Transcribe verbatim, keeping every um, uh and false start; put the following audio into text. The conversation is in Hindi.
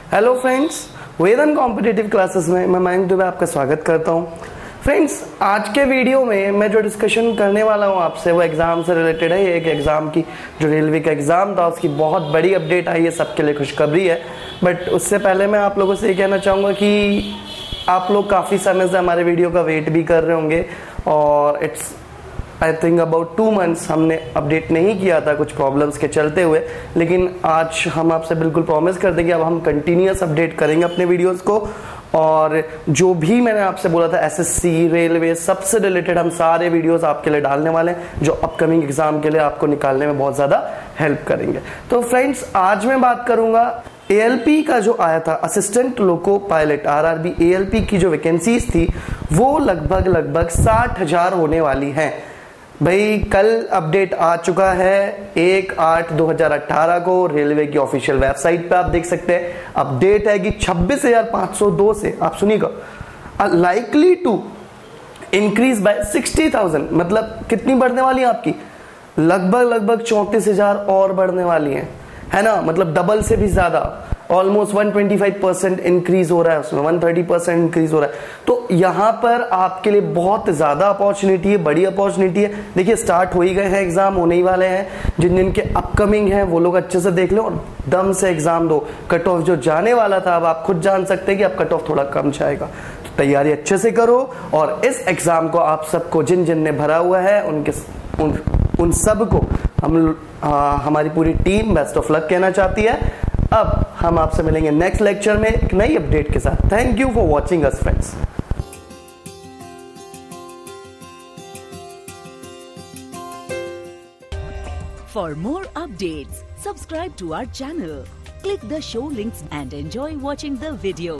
Hello friends, Vedan competitive classes में मैं मयंक दुबे आपका स्वागत करता हूं। फ्रेंड्स, आज के वीडियो में मैं जो डिस्कशन करने वाला हूं आपसे वो एग्ज़ाम से रिलेटेड है। एक एग्ज़ाम की जो रेलवे का एग्ज़ाम था उसकी बहुत बड़ी अपडेट आई है, सबके लिए खुशखबरी है। बट उससे पहले मैं आप लोगों से ये कहना चाहूँगा कि आप लोग काफ़ी समय से हमारे वीडियो का वेट भी कर रहे होंगे और it's I think about two months हमने अपडेट नहीं किया था कुछ प्रॉब्लम्स के चलते हुए, लेकिन आज हम आपसे बिल्कुल प्रॉमिस करते हैं कि अब हम कंटिन्यूस अपडेट करेंगे अपने वीडियोस को। और जो भी मैंने आपसे बोला था एसएससी, रेलवे, सबसे रिलेटेड हम सारे वीडियोस आपके लिए डालने वाले हैं जो अपकमिंग एग्जाम के लिए आपको निकालने में बहुत ज़्यादा हेल्प करेंगे। तो फ्रेंड्स, आज मैं बात करूंगा एएलपी का जो आया था assistant loco pilot, RRB ALP की जो वैकेंसीज थी वो लगभग लगभग साठ हजार होने वाली हैं। भाई कल अपडेट आ चुका है एक आठ दो हजार अठारह को रेलवे की ऑफिशियल वेबसाइट पे आप देख सकते हैं। अपडेट है कि छब्बीस हजार पांच सौ दो से आप सुनिएगा likely to increase by sixty thousand, मतलब कितनी बढ़ने वाली है आपकी, लगभग लगभग चौंतीस हजार और बढ़ने वाली है, है ना। मतलब डबल से भी ज्यादा, almost one twenty five percent increase हो रहा है उसमें, वन थर्टी परसेंट इंक्रीज हो रहा है। तो यहाँ पर आपके लिए बहुत ज्यादा अपॉर्चुनिटी है, बड़ी अपॉर्चुनिटी है। देखिए स्टार्ट हो ही गए हैं, एग्जाम होने ही वाले हैं। जिन जिन के अपकमिंग है वो लोग अच्छे से देख लो और दम से एग्जाम दो। कट ऑफ जो जाने वाला था अब आप खुद जान सकते हैं कि अब कट ऑफ थोड़ा कम जाएगा, तो तैयारी अच्छे से करो। और इस एग्जाम को आप सबको जिन जिन ने भरा हुआ है उनके उन, उन सबको हम आ, हमारी पूरी टीम बेस्ट ऑफ लक कहना चाहती है। अब हम आपसे मिलेंगे नेक्स्ट लेक्चर में एक नई अपडेट के साथ। Thank you for watching us friends. For more updates, subscribe to our channel, click the show links and enjoy watching the video.